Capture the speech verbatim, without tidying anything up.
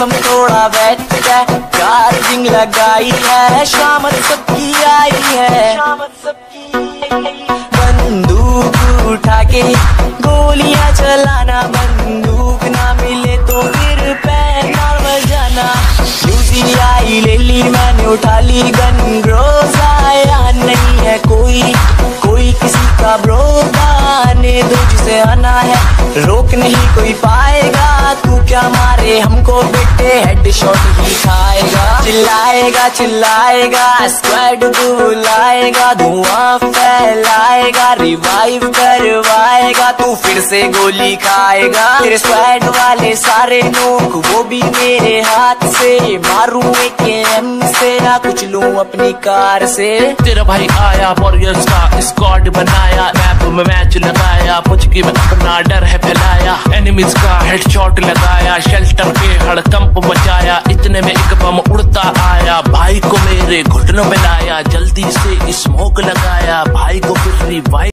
मौसम थोड़ा बैठ है, चार्जिंग लगाई है, शाम सबकी आई है। बंदूक उठा के गोलियां चलाना, बंदूक ना मिले तो फिर पैर बजाना। यूजी आई ले ली मैंने, उठा ली गन, रोज आया नहीं है कोई, कोई किसी का ब्रो आने दो जिसे आना है, रोक नहीं कोई पाएगा। तू क्या मारे हमको बेटे, हेडशॉट ही खाएगा। चिल्लाएगा चिल्लाएगा, स्क्वाड बुलाएगा, धुआं फैलाएगा, रिवाइव करवाएगा, तू फिर से गोली खाएगा। तेरे स्क्वाड वाले सारे लोग वो भी मेरे हाथ से, मारूं एक एम से ना कुछ लूं अपनी कार से। तेरा भाई आया वॉरियर्स का स्क्वाड बनाया, मैप में मैच लगाया, मुझ की में अपना डर है फैलाया, एनिमीज का हेडशॉट लगाया, शेल्टर पे हड़कंप मचाया, इतने में एक बम उड़ता आया, भाई को मेरे घुटनों में लाया, जल्दी से स्मोक लगाया, भाई को फिर रिवाइव